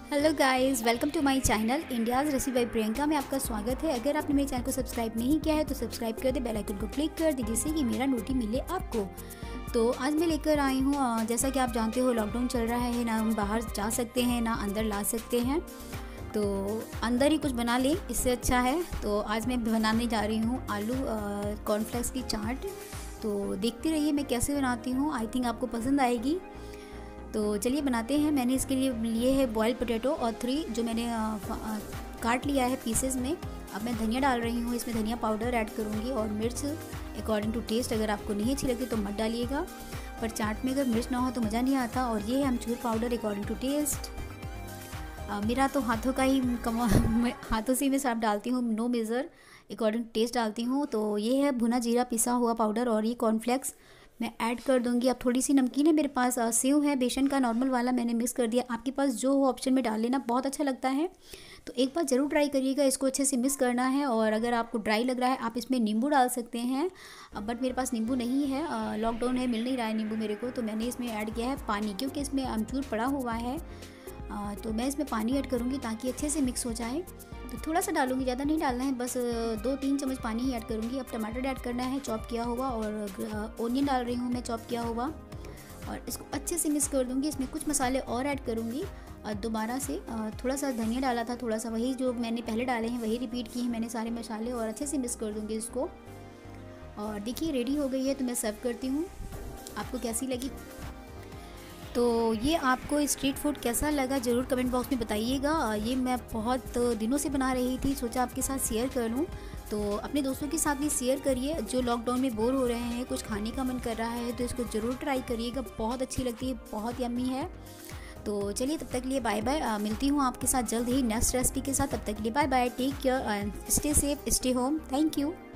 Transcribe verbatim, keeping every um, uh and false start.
Hello guys, welcome to my channel India's recipe by Priyanka में आपका स्वागत है। अगर आपने मेरे चैनल को सब्सक्राइब नहीं किया है तो सब्सक्राइब कर दे, बेल आइकन को क्लिक कर दे जिससे कि मेरा नोटी मिले आपको। तो आज मैं लेकर आई हूँ, जैसा कि आप जानते हो लॉकडाउन चल रहा है ना, हम बाहर जा सकते हैं ना अंदर ला सकते हैं, तो अंदर ही कुछ बना लें इससे अच्छा है। तो आज मैं बनाने जा रही हूँ आलू कॉर्नफ्लेक्स की चाट। तो देखते रहिए मैं कैसे बनाती हूँ, आई थिंक आपको पसंद आएगी। तो चलिए बनाते हैं। मैंने इसके लिए लिए है बॉयल पोटैटो और थ्री जो मैंने आ, आ, काट लिया है पीसेस में। अब मैं धनिया डाल रही हूँ, इसमें धनिया पाउडर ऐड करूँगी और मिर्च अकॉर्डिंग टू टेस्ट। अगर आपको नहीं अच्छी लगी तो मत डालिएगा, पर चाट में अगर मिर्च ना हो तो मज़ा नहीं आता। और ये है amchur powder according to taste. आ, मेरा तो हाथों का ही कमा हाथों से मैं सब डालती हूँ, no measure, according to taste डालती हूँ। तो ये है भुना जीरा पिसा हुआ पाउडर और ये कॉर्नफ्लेक्स मैं ऐड कर दूंगी। अब थोड़ी सी नमकीन है मेरे पास, सेव है बेसन का नॉर्मल वाला, मैंने मिक्स कर दिया। आपके पास जो हो ऑप्शन में डाल लेना, बहुत अच्छा लगता है। तो एक बार ज़रूर ट्राई करिएगा, इसको अच्छे से मिक्स करना है। और अगर आपको ड्राई लग रहा है आप इसमें नींबू डाल सकते हैं, बट मेरे पास नींबू नहीं है, लॉकडाउन है, मिल नहीं रहा है नींबू मेरे को। तो मैंने इसमें ऐड किया है पानी, क्योंकि इसमें अमचूर पड़ा हुआ है। आ, तो मैं इसमें पानी ऐड करूँगी ताकि अच्छे से मिक्स हो जाए। तो थोड़ा सा डालूंगी, ज़्यादा नहीं डालना है, बस दो तीन चम्मच पानी ही ऐड करूँगी। अब टमाटर ऐड करना है चॉप किया हुआ, और ओनियन डाल रही हूँ मैं चॉप किया हुआ, और इसको अच्छे से मिक्स कर दूँगी। इसमें कुछ मसाले और ऐड करूँगी और दोबारा से थोड़ा सा धनिया डाला था, थोड़ा सा वही जो मैंने पहले डाले हैं वही रिपीट किए हैं मैंने सारे मसाले, और अच्छे से मिक्स कर दूँगी इसको। और देखिए रेडी हो गई है, तो मैं सर्व करती हूँ। आपको कैसी लगी? तो ये आपको स्ट्रीट फूड कैसा लगा ज़रूर कमेंट बॉक्स में बताइएगा। ये मैं बहुत दिनों से बना रही थी, सोचा आपके साथ शेयर कर लूँ। तो अपने दोस्तों के साथ भी शेयर करिए, जो लॉकडाउन में बोर हो रहे हैं, कुछ खाने का मन कर रहा है तो इसको ज़रूर ट्राई करिएगा, बहुत अच्छी लगती है, बहुत यम्मी है। तो चलिए तब तक के लिए बाय बाय, मिलती हूँ आपके साथ जल्द ही नेक्स्ट रेसिपी के साथ। तब तक के लिए bye bye, take care and stay safe, stay home. Thank you.